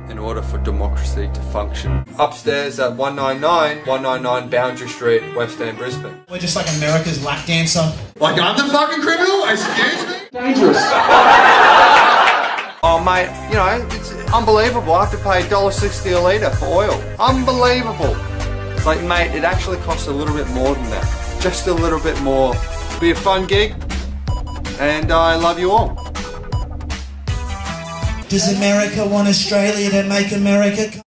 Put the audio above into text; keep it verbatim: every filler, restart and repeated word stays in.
in order for democracy to function. Upstairs at one ninety-nine, one ninety-nine Boundary Street, West End, Brisbane. We're just like America's lap dancer. Like I'm the fucking criminal? Excuse me? Dangerous. Oh mate, you know, it's unbelievable. I have to pay one dollar sixty a litre for oil. Unbelievable. It's like, mate, it actually costs a little bit more than that. Just a little bit more. It'll be a fun gig, and I love you all. Does America want Australia to make America